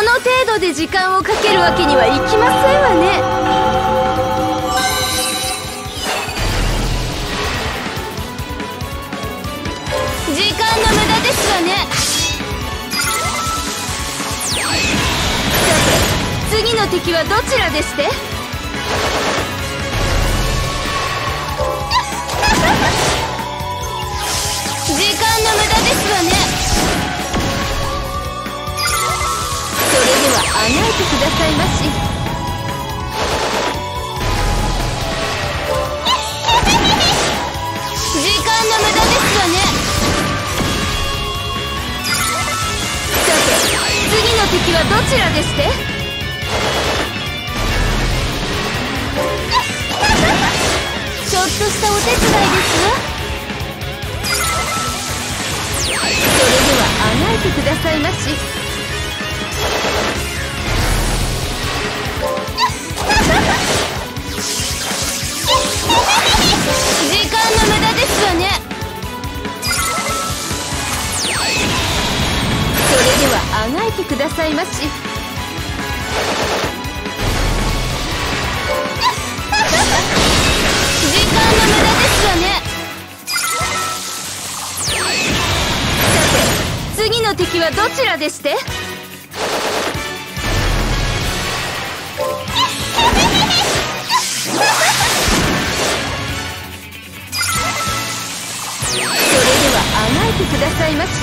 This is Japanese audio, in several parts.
の程度で時間をかけるわけにはいきませんわね。時間の無駄ですわね。さて、次の敵はどちらでして？時間の無駄ですわね。それではあがいてくださいまし。時間の無駄ですわね。さて、次の敵はどちらでして？ちょっとしたお手伝いですわ。それではあがいてくださいまし。時間の無駄ですわね。それではあがいてくださいまし。時間の無駄ですわね。次の敵はどちらでして？それではあがいてくださいまし。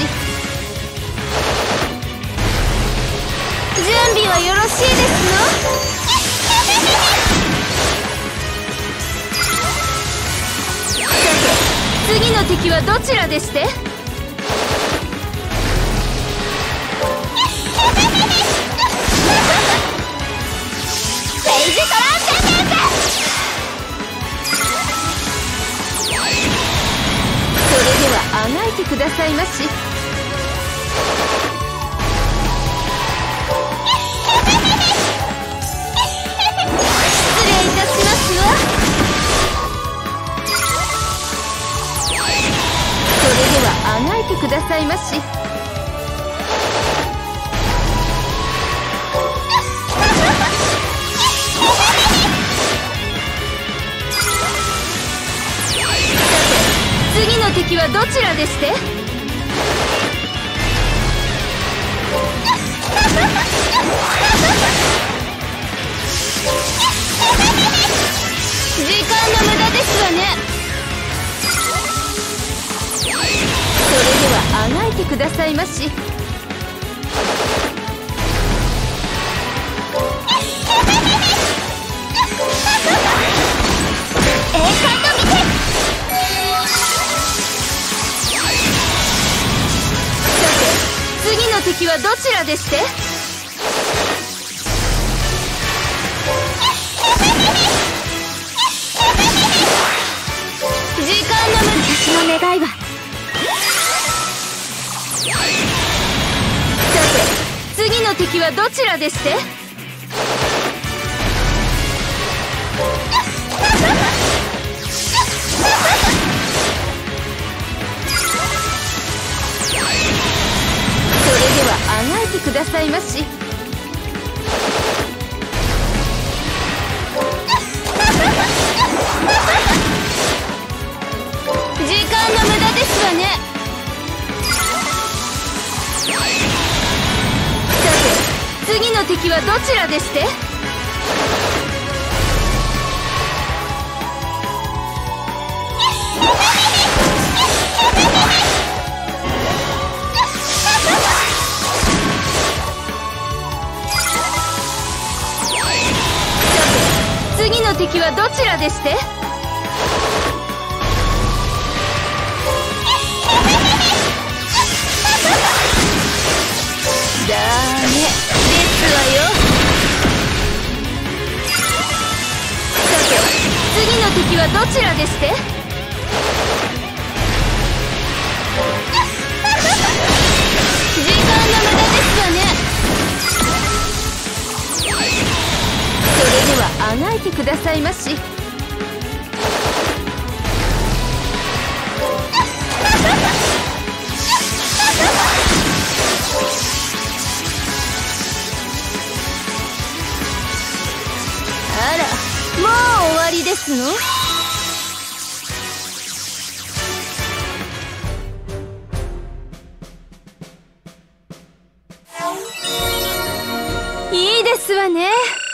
準備はよろしいですの？さて、次の敵はどちらでして？それではあがいてくださいまし。失礼いたしますわ。それではあがいてくださいまし。次の敵はどちらでして？時間の無駄ですわね。それではあがいてくださいまし。栄冠の御手。次の敵はどちらでして？時間の無駄。私の願いは。さて、次の敵はどちらでして？それではあがいてくださいまし。時間の無駄ですわね。さて、次の敵はどちらでして？次の敵はどちらでして？ダメですわよ。さて、次の敵はどちらでして？時間の無駄ですわね。それではあがいてくださいまし。それでですの？いいですわね。